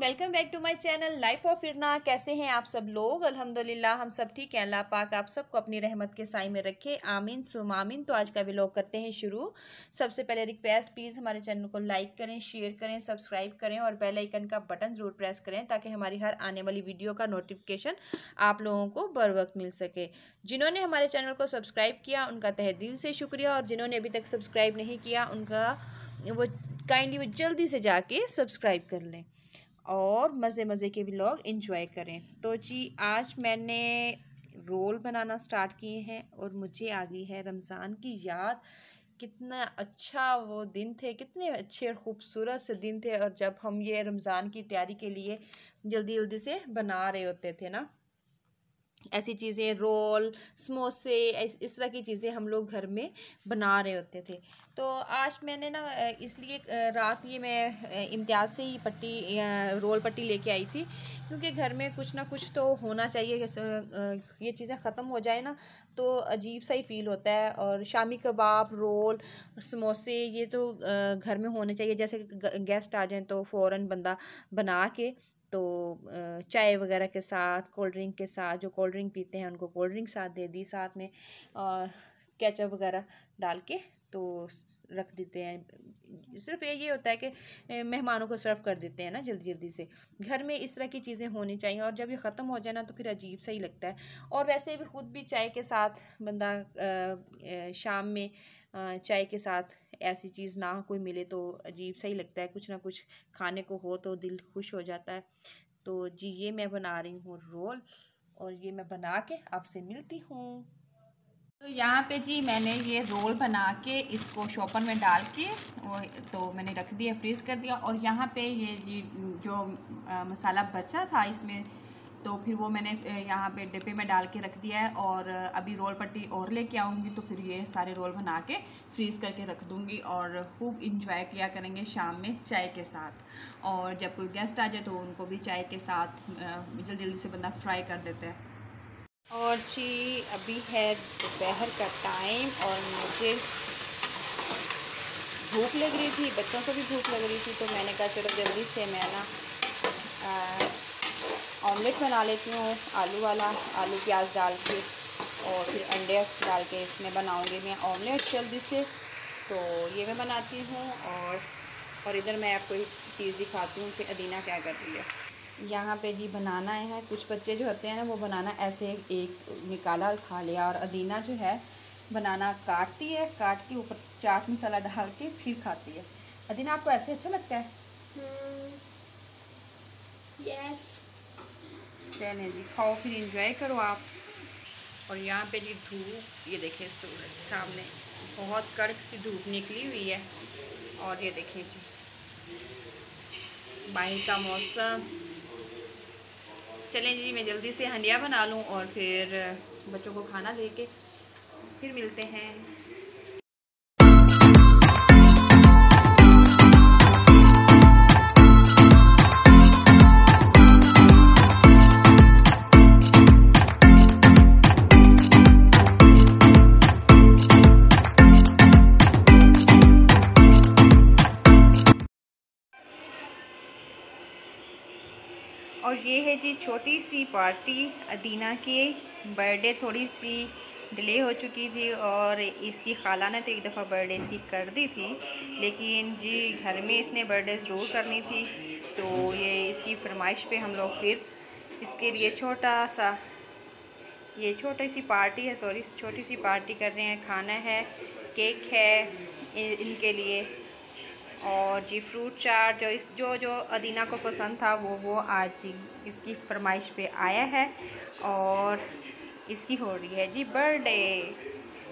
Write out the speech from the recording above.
Welcome back to my channel life of Irna. कैसे हैं आप सब लोग? अल्हम्दुलिल्लाह हम सब ठीक हैं। अल्लाह पाक आप सबको अपनी रहमत के साए में रखे, आमीन सुम आमीन। तो आज का व्लॉग करते हैं शुरू। सबसे पहले रिक्वेस्ट, प्लीज़ हमारे चैनल को लाइक करें, शेयर करें, सब्सक्राइब करें और बेल आइकन का बटन ज़रूर प्रेस करें ताकि हमारी हर आने वाली वीडियो का नोटिफिकेशन आप लोगों को बर वक्त मिल सके। जिन्होंने हमारे चैनल को सब्सक्राइब किया उनका तहे दिल से शुक्रिया, और जिन्होंने अभी तक सब्सक्राइब नहीं किया उनका वो काइंडली वो जल्दी से जाके सब्सक्राइब कर लें और मज़े मज़े के व्लॉग एंजॉय करें। तो जी आज मैंने रोल बनाना स्टार्ट किए हैं और मुझे आ गई है रमज़ान की याद। कितना अच्छा वो दिन थे, कितने अच्छे और ख़ूबसूरत से दिन थे, और जब हम ये रमज़ान की तैयारी के लिए जल्दी जल्दी से बना रहे होते थे ना, ऐसी चीज़ें रोल समोसे इस तरह की चीज़ें हम लोग घर में बना रहे होते थे। तो आज मैंने ना इसलिए रात ये मैं इम्तियाज़ से ही पट्टी रोल पट्टी लेके आई थी, क्योंकि घर में कुछ ना कुछ तो होना चाहिए। ये चीज़ें ख़त्म हो जाए ना तो अजीब सा ही फ़ील होता है। और शामी कबाब, रोल, समोसे ये तो घर में होने चाहिए। जैसे गेस्ट आ जाएँ तो फ़ौरन बंदा बना के तो चाय वगैरह के साथ, कोल्ड ड्रिंक के साथ, जो कोल्ड ड्रिंक पीते हैं उनको कोल्ड ड्रिंक साथ दे दी, साथ में केचप वगैरह डाल के तो रख देते हैं। सिर्फ ये होता है कि मेहमानों को सर्व कर देते हैं ना जल्दी जल्दी से। घर में इस तरह की चीज़ें होनी चाहिए, और जब ये ख़त्म हो जाए ना तो फिर अजीब सा ही लगता है। और वैसे भी ख़ुद भी चाय के साथ बंदा शाम में चाय के साथ ऐसी चीज़ ना कोई मिले तो अजीब सा ही लगता है। कुछ ना कुछ खाने को हो तो दिल खुश हो जाता है। तो जी ये मैं बना रही हूँ रोल, और ये मैं बना के आपसे मिलती हूँ। तो यहाँ पे जी मैंने ये रोल बना के इसको शॉपर में डाल के तो मैंने रख दिया, फ्रीज़ कर दिया। और यहाँ पे ये जी जो मसाला बचा था इसमें, तो फिर वो मैंने यहाँ पे डिब्बे में डाल के रख दिया है। और अभी रोल पट्टी और लेके आऊँगी तो फिर ये सारे रोल बना के फ्रीज़ करके रख दूँगी, और खूब इंजॉय किया करेंगे शाम में चाय के साथ। और जब कोई गेस्ट आ जाए तो उनको भी चाय के साथ जल्दी जल्दी से बंदा फ्राई कर देता है। और जी अभी है दोपहर का टाइम, और मुझे भूख लग रही थी, बच्चों को भी भूख लग रही थी, तो मैंने कहा चलो जल्दी से मैं ना ऑमलेट बना लेती हूँ, आलू वाला, आलू प्याज डाल के, और फिर अंडे डाल के इसमें बनाऊँगी मैं ऑमलेट जल्दी से। तो ये मैं बनाती हूँ। और इधर मैं आपको एक चीज़ दिखाती हूँ कि अदीना क्या कर रही है। यहाँ पे जी बनाना है। कुछ बच्चे जो होते हैं ना वो बनाना ऐसे एक निकाला और खा लिया, और अदीना जो है बनाना काटती है, काट के ऊपर चाट मसाला डाल के फिर खाती है। अदीना आपको ऐसे अच्छा लगता है? यस। चलें जी खाओ, फिर एंजॉय करो आप। और यहाँ पे जी धूप, ये देखिए सूरज सामने, बहुत कड़क सी धूप निकली हुई है। और ये देखिए जी बाहर का मौसम। चलें जी मैं जल्दी से हंडिया बना लूँ और फिर बच्चों को खाना दे के फिर मिलते हैं। और ये है जी छोटी सी पार्टी अदीना की बर्थडे। थोड़ी सी डिले हो चुकी थी, और इसकी खाला ने तो एक दफ़ा बर्थडे इसकी कर दी थी, लेकिन जी घर में इसने बर्थडे ज़रूर करनी थी। तो ये इसकी फरमाइश पे हम लोग फिर इसके लिए छोटी सी पार्टी है, छोटी सी पार्टी कर रहे हैं। खाना है, केक है इनके लिए, और जी फ्रूट चाट जो अदीना को पसंद था वो आज जी इसकी फरमाइश पे आया है, और इसकी हो रही है जी बर्थडे।